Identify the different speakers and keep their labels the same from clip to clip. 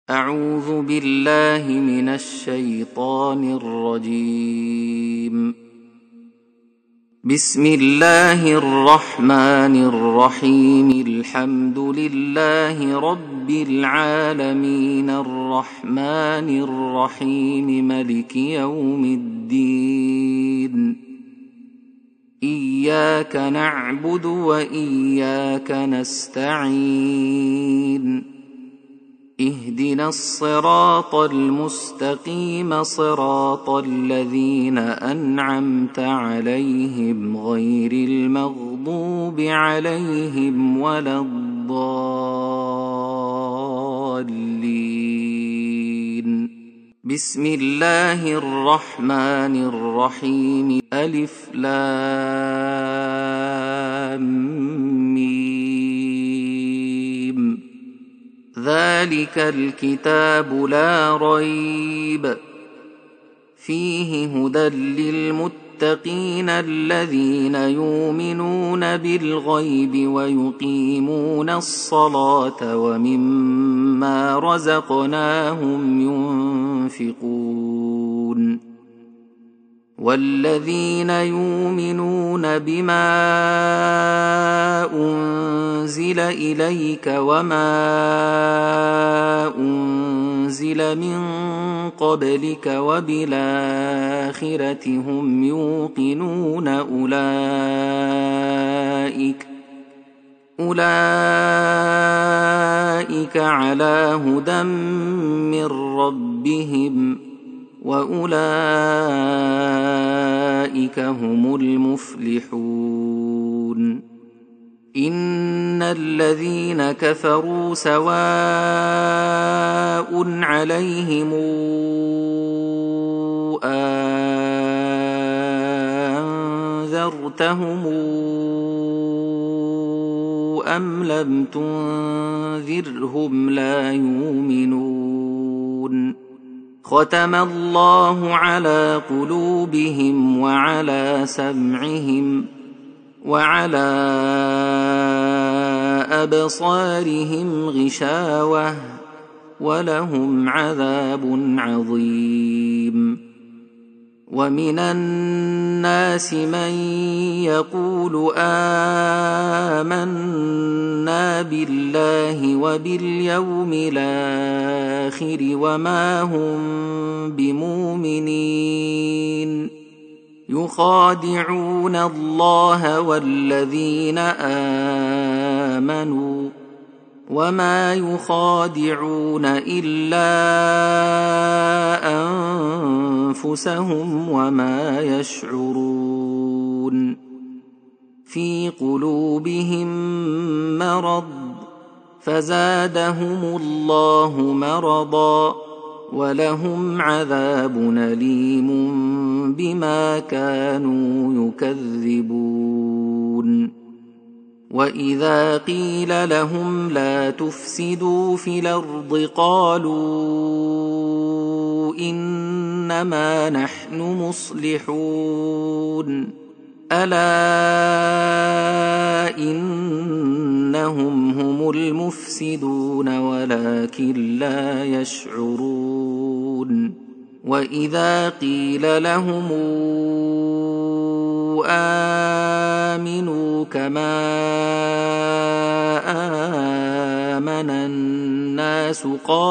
Speaker 1: أعوذ بالله من الشيطان الرجيم. بسم الله الرحمن الرحيم. الحمد لله رب العالمين الرحمن الرحيم ملك يوم الدين. إياك نعبد وإياك نستعين. اهدنا الصراط المستقيم صراط الذين أنعمت عليهم غير المغضوب عليهم ولا الضالين. بسم الله الرحمن الرحيم. ألف لام ميم. ذلك الكتاب لا ريب فيه هدى للمتقين الذين يؤمنون بالغيب ويقيمون الصلاة ومما رزقناهم ينفقون. والذين يؤمنون بما أنزل إليك وما أنزل من قبلك وبالآخرة هم يوقنون. أولئك على هدى من ربهم وأولئك هم المفلحون. إن الذين كفروا سواء عليهم أنذرتهم أم لم تنذرهم لا يؤمنون. ختم الله على قلوبهم وعلى سمعهم وعلى أبصارهم غشاوة ولهم عذاب عظيم. ومن الناس من يقول آمنا بالله وباليوم الآخر وما هم بمؤمنين. يخادعون الله والذين آمنوا وما يخادعون إلا أنفسهم وما يشعرون. في قلوبهم مرض فزادهم الله مرضا ولهم عذاب أليم بما كانوا يكذبون. وإذا قيل لهم لا تفسدوا في الأرض قالوا إنما نحن مصلحون. ألا إنهم هم المفسدون ولكن لا يشعرون. وإذا قيل لهم آمنوا كما آمن الناس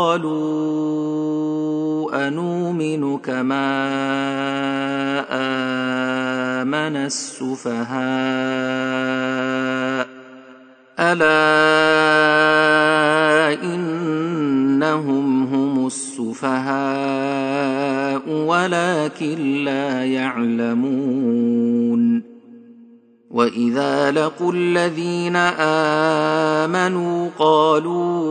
Speaker 1: قالوا أنؤمن كما آمن السفهاء. ألا إنهم هم السفهاء ولكن لا يعلمون. وإذا لقوا الذين آمنوا قالوا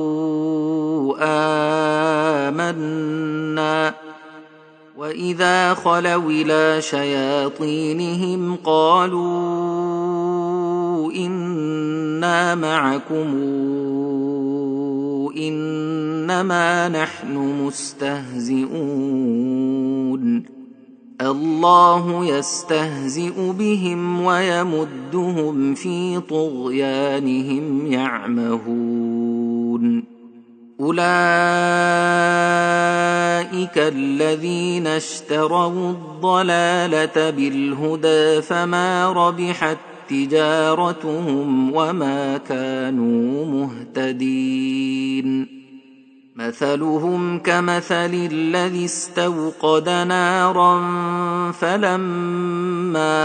Speaker 1: آمنا وإذا خلوا إلى شياطينهم قالوا إنا معكم إنما نحن مستهزئون. الله يستهزئ بهم ويمدهم في طغيانهم يعمهون. أولئك الذين اشتروا الضلالة بالهدى فما ربحت تجارتهم وما كانوا مهتدين مثلهم كمثل الذي استوقد نارا فلما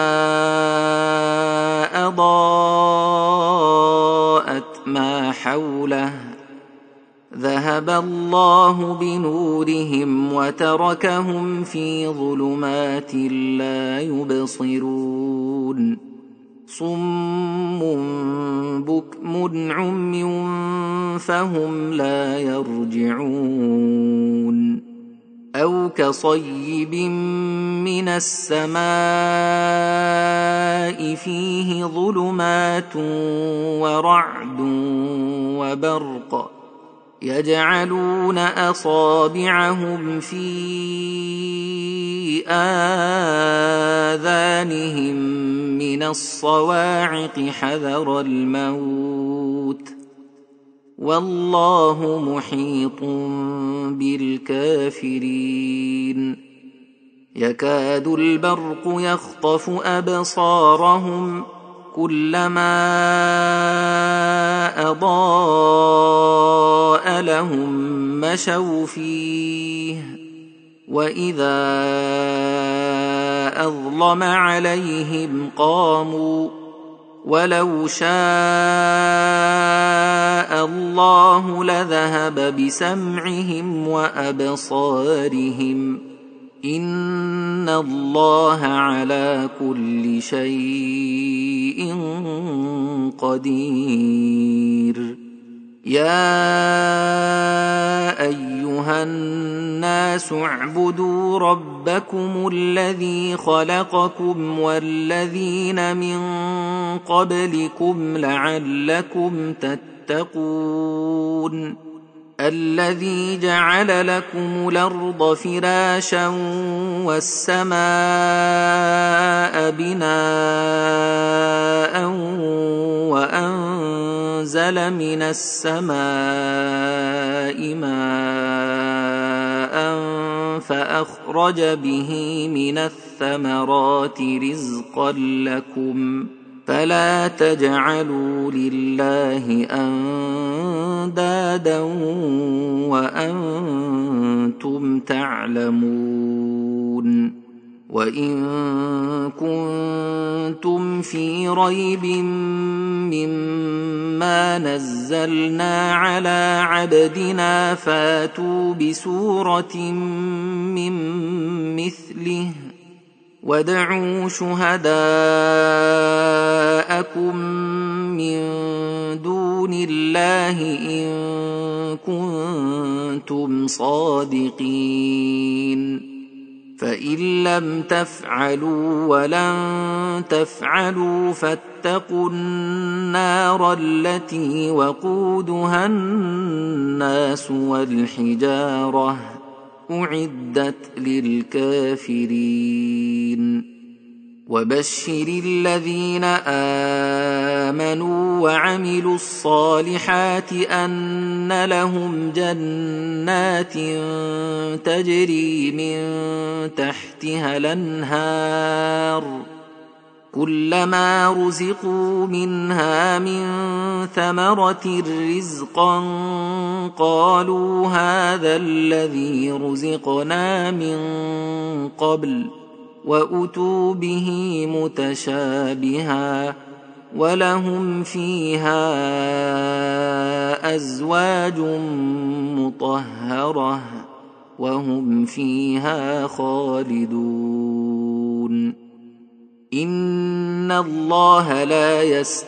Speaker 1: أضاءت ما حوله ذهب الله بنورهم وتركهم في ظلمات لا يبصرون صم بكم عمي فهم لا يرجعون أو كصيب من السماء فيه ظلمات ورعد وبرق يجعلون أصابعهم في آذانهم من الصواعق حذر الموت والله محيط بالكافرين يكاد البرق يخطف أبصارهم كلما أضاء لهم مشوا فيه وإذا أظلم عليهم قاموا ولو شاء الله لذهب بسمعهم وأبصارهم إن الله على كل شيء قدير يا أيها الناس اعبدوا ربكم الذي خلقكم والذين من قبلكم لعلكم تتقون الذي جعل لكم الأرض فراشا والسماء بناء وأنزل من السماء ماء فأخرج به من الثمرات رزقا لكم فلا تجعلوا لله أندادا وأنتم تعلمون وإن كنتم في ريب مما نزلنا على عبدنا فاتوا بسورة من مثله وادعوا شهداءكم من دون الله إن كنتم صادقين فإن لم تفعلوا ولن تفعلوا فاتقوا النار التي وقودها الناس والحجارة أعدت للكافرين وبشر الذين آمنوا وعملوا الصالحات أن لهم جنات تجري من تحتها الأنهار كلما رزقوا منها من ثمرة رزقا قالوا هذا الذي رزقنا من قبل وأتوا به متشابها ولهم فيها أزواج مطهرة وهم فيها خالدون إن الله لا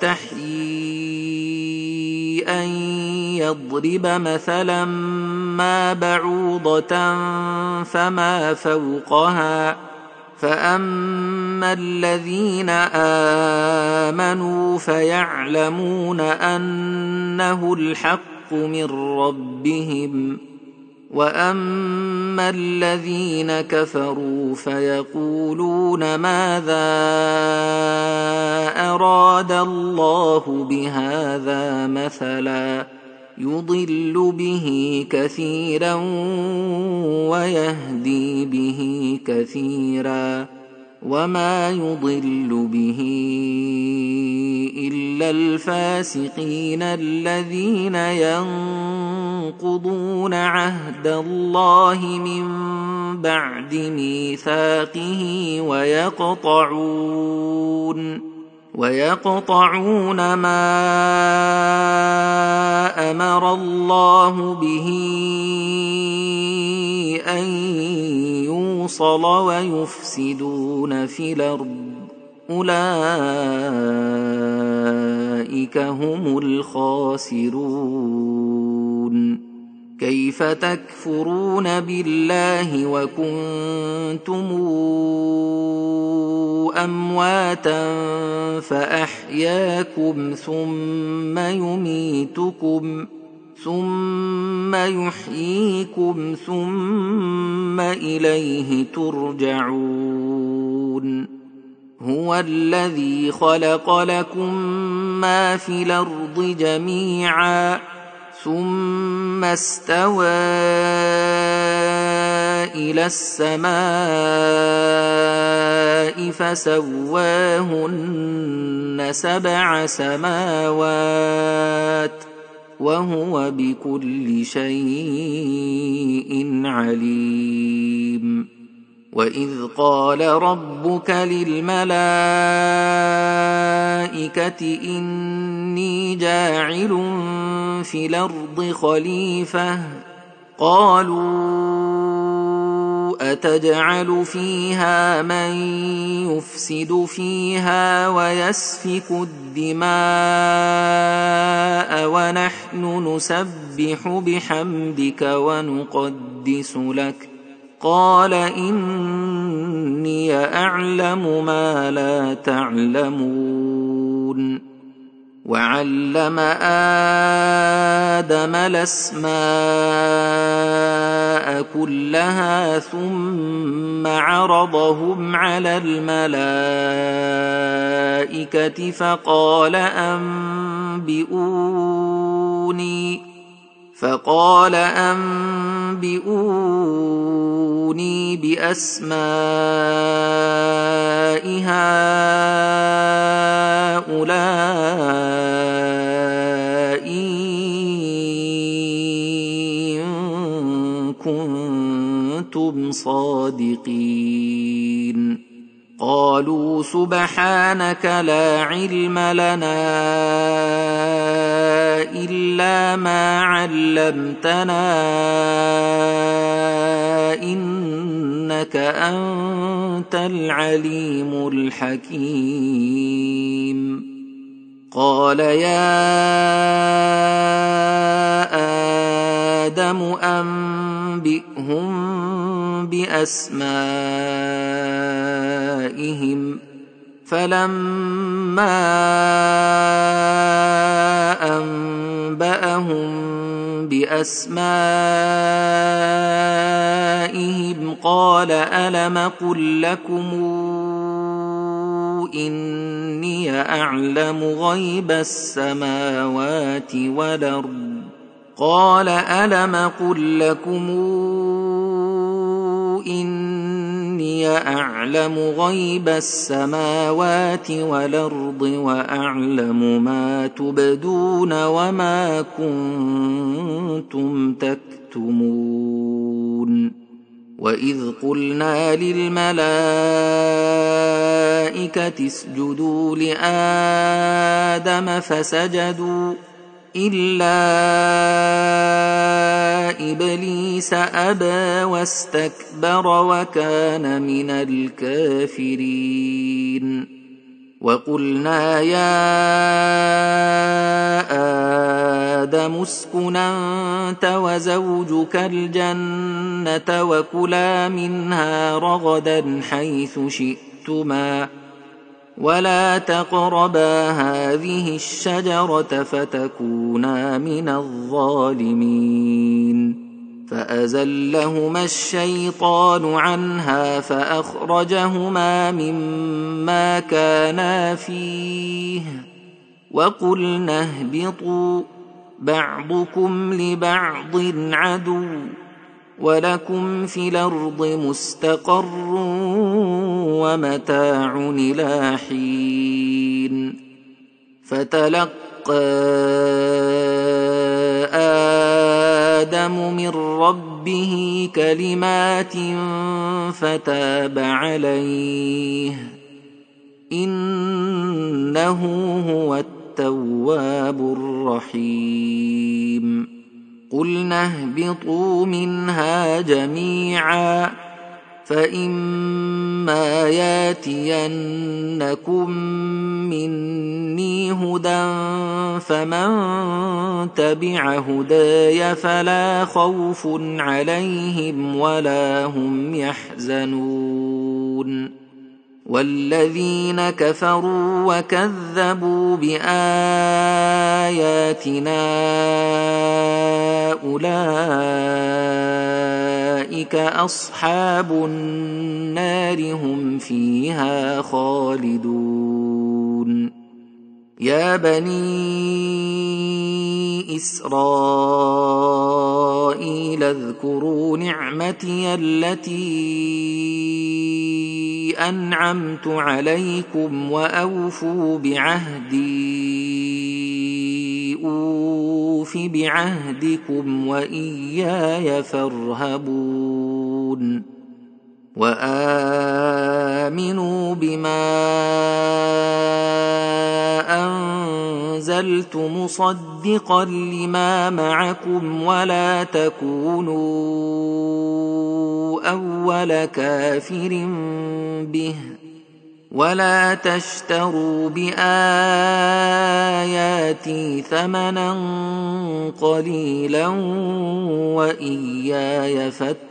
Speaker 1: يستحيي أن يضرب مثلا ما بعوضة فما فوقها فأما الذين آمنوا فيعلمون أنه الحق من ربهم وأما الذين كفروا فيقولون ماذا أراد الله بهذا مثلا يضل به كثيرا ويهدي به كثيرا، وما يضل به إلا الفاسقين الذين ينقضون عهد الله من بعد ميثاقه ويقطعون ما أمر الله به أن يوصل ويفسدون في الأرض، أولئك هم الخاسرون. كيف تكفرون بالله وكنتم أمواتا فأحياكم ثم يحييكم ثم إليه ترجعون. هو الذي خلق لكم ما في الأرض جميعا ثم استوى إلى السماء فسواهن 7 سماوات وهو بكل شيء عليم. وإذ قال ربك للملائكة إني جاعل في الأرض خليفة، قالوا أتجعل فيها من يفسد فيها ويسفك الدماء ونحن نسبح بحمدك ونقدس لك، قال إني أعلم ما لا تعلمون. وعلم آدم الأسماء كلها ثم عرضهم على الملائكة فقال أنبئوني بأسماء هؤلاء إن كنتم صادقين. قالوا سبحانك لا علم لنا إلا ما علمتنا إنك أنت العليم الحكيم. قال يا آدم أنبئهم بأسمائهم، فلما أنبأهم بأسمائهم قال ألم قل لكم إني أعلم غيب السماوات والأرض، قال ألم قل لكم إني أعلم غيب السماوات والأرض وأعلم ما تبدون وما كنتم تكتمون. وإذ قلنا للملائكة اسجدوا لآدم فسجدوا إلا إبليس أبى واستكبر وكان من الكافرين. وقلنا يا آدم اسكن أنت وزوجك الجنة وكلا منها رغدا حيث شئتما ولا تقربا هذه الشجرة فتكونا من الظالمين. فأزلهما الشيطان عنها فأخرجهما مما كانا فيه وقلنا اهبطوا بعضكم لبعض عدو ولكم في الأرض مستقر ومتاع إلى حين فتلقى آدم من ربه كلمات فتاب عليه إنه هو التواب الرحيم قلنا اهبطوا منها جميعا فإما ياتينكم مني هدى فمن تبع هداي فلا خوف عليهم ولا هم يحزنون والذين كفروا وكذبوا بآياتنا أولئك أصحاب النار هم فيها خالدون يا بني إسرائيل اذكروا نعمتي التي أنعمت عليكم وأوفوا بعهدي أوف بعهدكم وإياي فارهبون وآمنوا بما أنزلت مصدقا لما معكم ولا تكونوا أول كافر به ولا تشتروا بآياتي ثمنا قليلا وإياي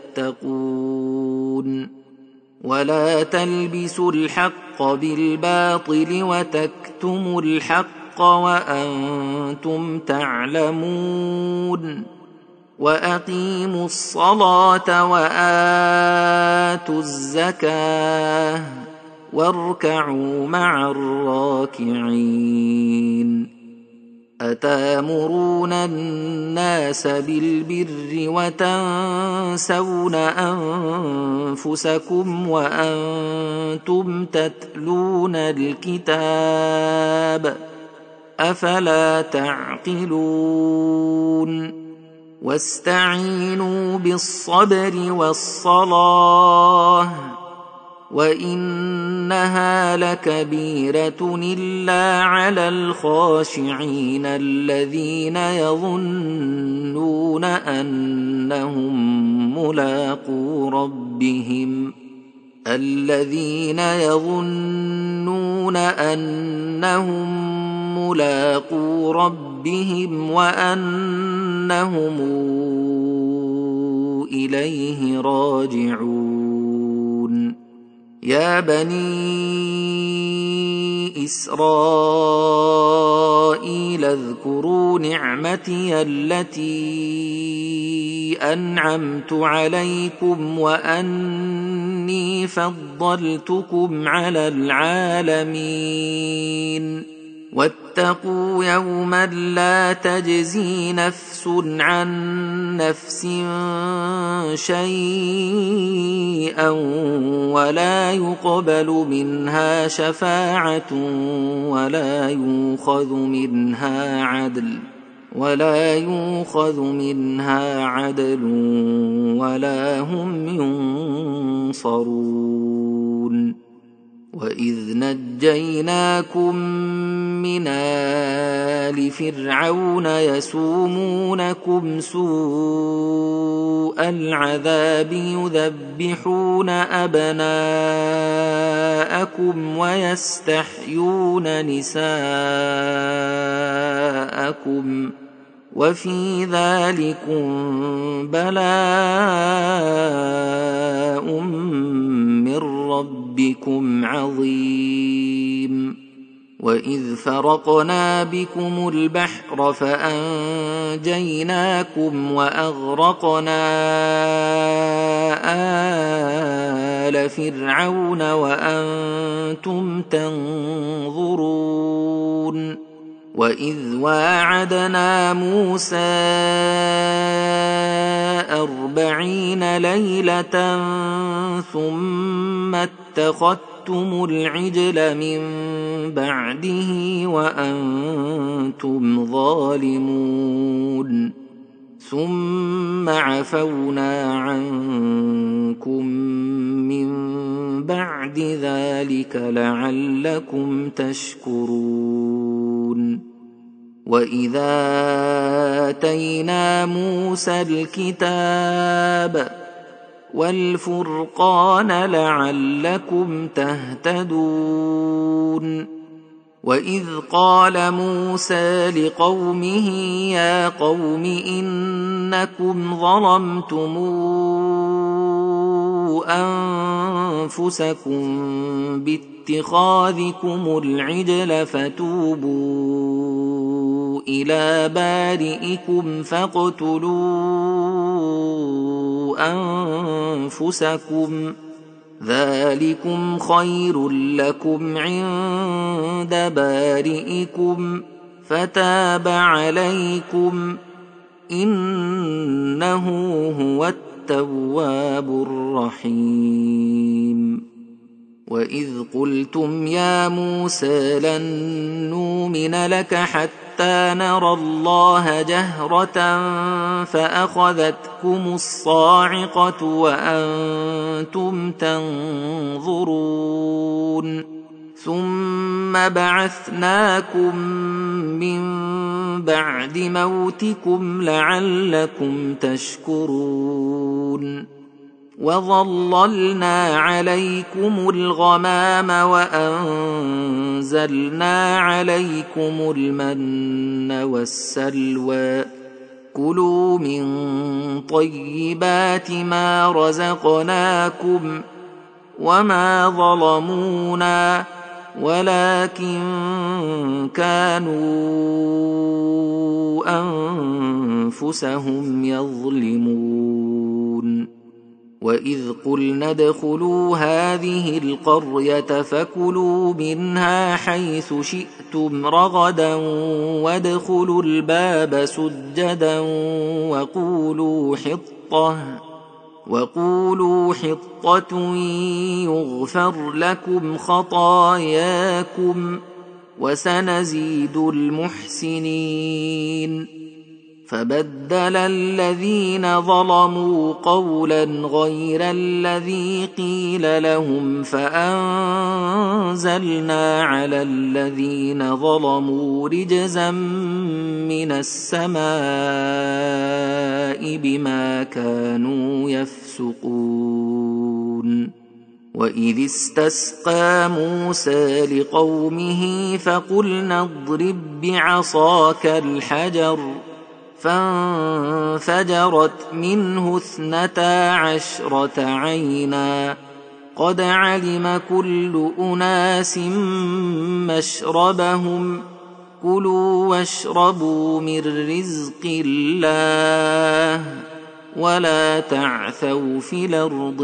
Speaker 1: فاتقون ولا تلبسوا الحق بالباطل وتكتموا الحق وأنتم تعلمون وأقيموا الصلاة وآتوا الزكاة واركعوا مع الراكعين أتامرون الناس بالبر وتنسون أنفسكم وأنتم تتلون الكتاب أفلا تعقلون واستعينوا بالصبر والصلاة وإنها لكبيرة إلا على الخاشعين الذين يظنون أنهم ملاقو ربهم وأنهم إليه راجعون يا بني إسرائيل اذكروا نعمتي التي أنعمت عليكم وأني فضلتكم على العالمين واتقوا يوما لا تجزي نفس عن نفس شيئا ولا يقبل منها شفاعة ولا يؤخذ منها عدل ولا هم ينصرون وإذ نجيناكم من آل فرعون يسومونكم سوء العذاب يذبحون أبناءكم ويستحيون نساءكم وفي ذلكم بلاء من ربكم عظيم وإذ فرقنا بكم البحر فأنجيناكم وأغرقنا آل فرعون وأنتم تنظرون وإذ واعدنا موسى 40 ليلة ثم اتخذتم العجل من بعده وأنتم ظالمون ثم عفونا عنكم من بعد ذلك لعلكم تشكرون وإذا آتينا موسى الكتاب والفرقان لعلكم تهتدون وإذ قال موسى لقومه يا قوم إنكم ظلمتم أنفسكم باتخاذكم العجل فتوبوا إلى بارئكم فاقتلوا أنفسكم ذلكم خير لكم عند بارئكم فتاب عليكم إنه هو التواب الرحيم وإذ قلتم يا موسى لن نؤمن لك حتى نرى الله جهرة فأخذتكم الصاعقة وأنتم تنظرون ثم بعثناكم من بعد موتكم لعلكم تشكرون وظللنا عليكم الغمام وأنزلنا عليكم المن والسلوى كلوا من طيبات ما رزقناكم وما ظلمونا ولكن كانوا أنفسهم يظلمون وإذ قلنا ادخلوا هذه القرية فكلوا منها حيث شئتم رغدا وادخلوا الباب سجدا وقولوا حطة يغفر لكم خطاياكم وسنزيد المحسنين فبدل الذين ظلموا قولا غير الذي قيل لهم فأنزلنا على الذين ظلموا رجزا من السماء بما كانوا يفسقون وإذ استسقى موسى لقومه فقلنا اضرب بعصاك الحجر فانفجرت منه 12 عينا قد علم كل أناس مشربهم كلوا واشربوا من رزق الله ولا تعثوا في الأرض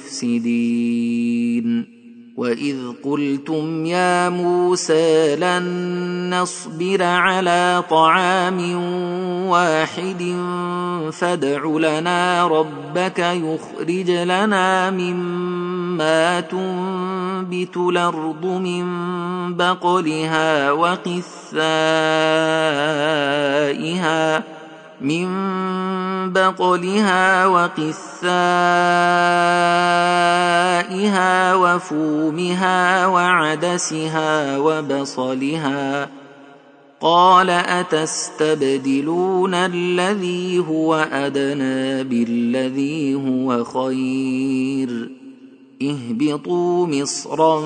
Speaker 1: مفسدين وإذ قلتم يا موسى لن نصبر على طعام واحد فادع لنا ربك يخرج لنا مما تنبت الأرض من بقلها وقثائها وفومها وعدسها وبصلها قال أتستبدلون الذي هو أدنى بالذي هو خير اهبطوا مصرا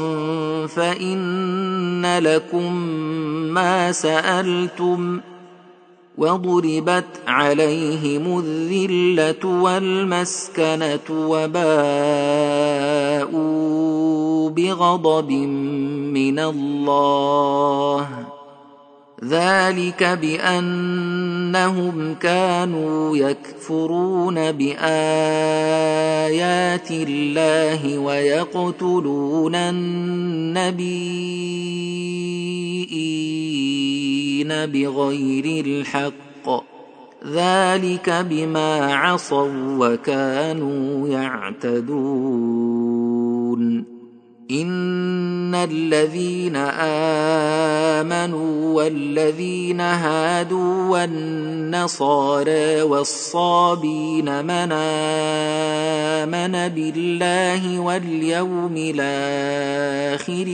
Speaker 1: فإن لكم ما سألتم وضربت عليهم الذلة والمسكنة وباءوا بغضب من الله ذلك بأنهم كانوا يكفرون بآيات الله ويقتلون النبيين المرسلين بغير الحق ذلك بما عصوا وكانوا يعتدون إن الذين آمنوا والذين هادوا والنصارى والصابين من آمن بالله واليوم الآخر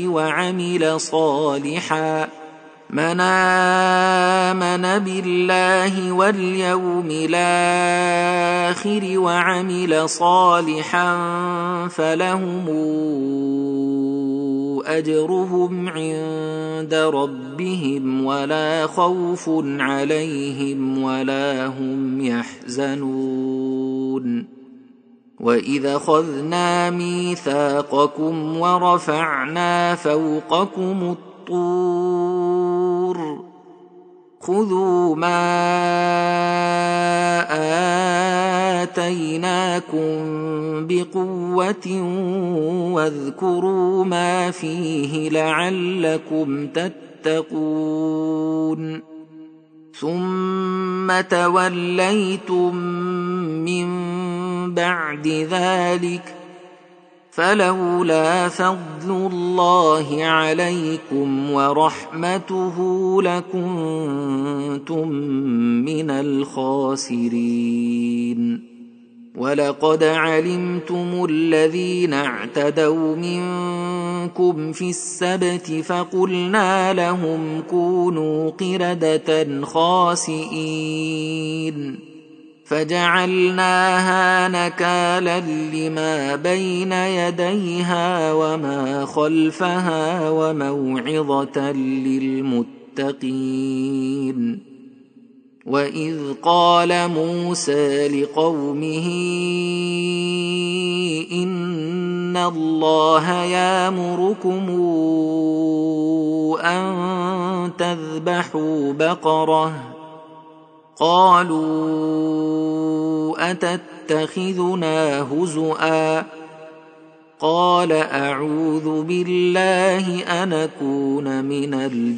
Speaker 1: وعمل صالحا فلهم أجرهم عند ربهم ولا خوف عليهم ولا هم يحزنون وإذا أخذنا ميثاقكم ورفعنا فوقكم الطور خذوا ما آتيناكم بقوة واذكروا ما فيه لعلكم تتقون ثم توليتم من بعد ذلك فلولا فضل الله عليكم ورحمته لكنتم من الخاسرين ولقد علمتم الذين اعتدوا منكم في السبت فقلنا لهم كونوا قردة خاسئين فجعلناها نكالا لما بين يديها وما خلفها وموعظة للمتقين وإذ قال موسى لقومه إن الله يأمركم أن تذبحوا بقرة قالوا أتتخذنا هزؤا قال أعوذ بالله أن أكون من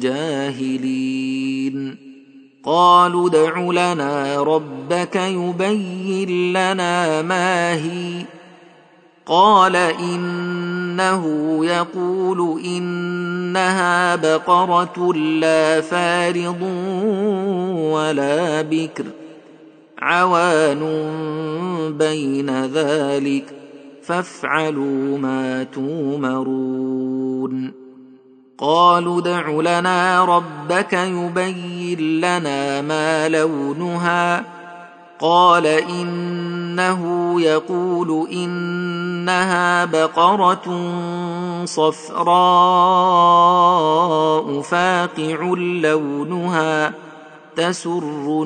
Speaker 1: الجاهلين قالوا ادع لنا ربك يبين لنا ما هي قال إنه يقول إنها بقرة لا فارض ولا بكر عوان بين ذلك فافعلوا ما تؤمرون قالوا ادع لنا ربك يبين لنا ما لونها قال إنه يقول إنها بقرة صفراء فاقع لونها تسر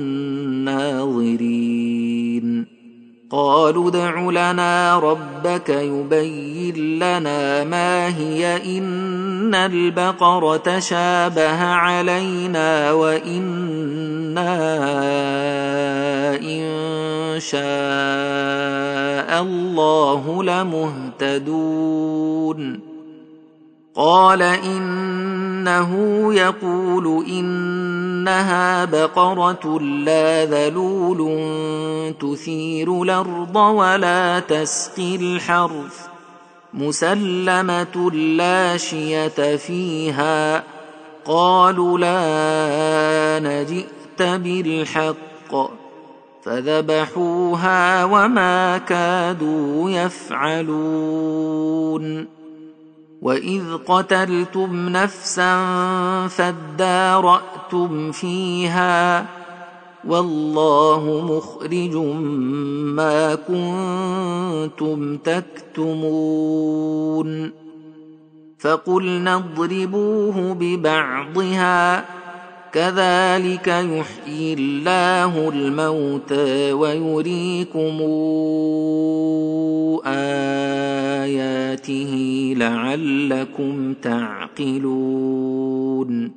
Speaker 1: الناظرين قالوا ادع لنا ربك يبين لنا ما هي إن البقرة شابه علينا وإنا إن شاء الله لمهتدون قال إنه يقول إنها بقرة لا ذلول تثير الأرض ولا تسقي الحرث مسلمة لا شية فيها قالوا لا نجئت بالحق فذبحوها وما كادوا يفعلون وإذ قتلتم نفسا فادارأتم فيها والله مخرج ما كنتم تكتمون فقلنا اضربوه ببعضها كذلك يحيي الله الموتى ويريكم آياته لعلكم تعقلون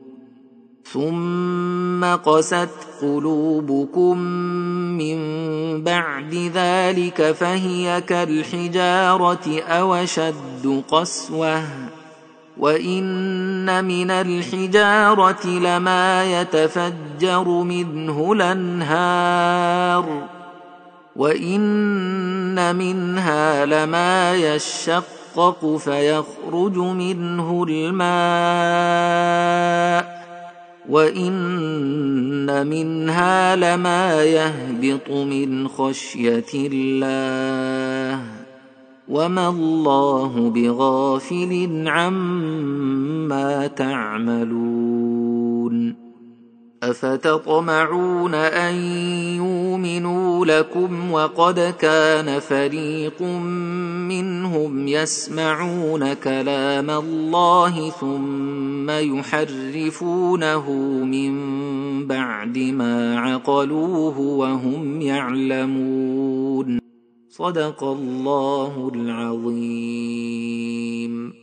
Speaker 1: ثم قست قلوبكم من بعد ذلك فهي كالحجارة أو أشد قسوة وإن من الحجارة لما يتفجر منه الأنهار وإن منها لما يشقق فيخرج منه الماء وإن منها لما يهبط من خشية الله وما الله بغافل عما تعملون أفتطمعون أن يؤمنوا لكم وقد كان فريق منهم يسمعون كلام الله ثم يحرفونه من بعد ما عقلوه وهم يعلمون صدق الله العظيم.